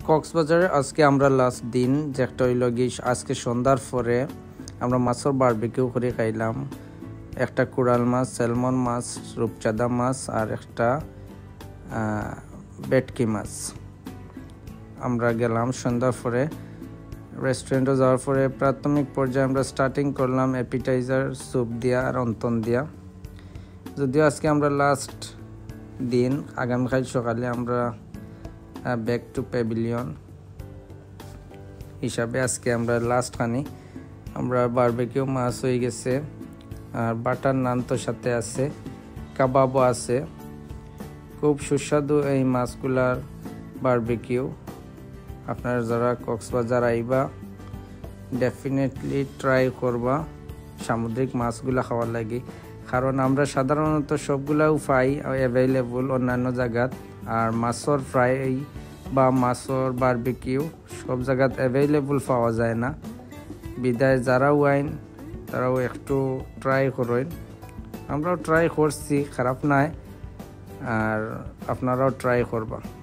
কক্সবাজারে আজকে আমরা লাস্ট দিন যেটা হইল গিয়ে আজকে সন্ধ্যার পরে আমরা মাছের বারবিকিউ করে খাইলাম। একটা কুড়াল মাছ, স্যালমন মাছ, রূপচাঁদা মাছ আর একটা ভেটকি মাছ। আমরা গেলাম সন্ধ্যার পরে রেস্টুরেন্টে যাওয়ার পরে প্রাথমিক পর্যায়ে আমরা স্টার্টিং করলাম অ্যাপিটাইজার স্যুপ দিয়া আর অন্তন দিয়া। যদিও আজকে আমরা লাস্ট দিন, আগামীকাল সকালে আমরা ব্যাক টু প্যাভিলিয়ন হিসাবে আজকে আমরা লাস্ট খানি আমরা বারবিকিউ মাছ হয়ে গেছে আর বাটার নান তো সাথে আছে, কাবাবও আছে। খুব সুস্বাদু এই মাছগুলার বারবিকিউ। আপনারা যারা কক্সবাজার আইবা ডেফিনেটলি ট্রাই করবা সামুদ্রিক মাছগুলা খাওয়ার লাগে, কারণ আমরা সাধারণত সবগুলাও পাই অ্যাভেলেবল অন্যান্য জায়গাত, আর মাছর ফ্রাই বা মাছর বারবিকিউ সব জায়গাত অ্যাভেলেবল পাওয়া যায় না। বিদায় যারাও আইন তারাও একটু ট্রাই করেন। আমরাও ট্রাই করছি, খারাপ নাই, আর আপনারাও ট্রাই করবা।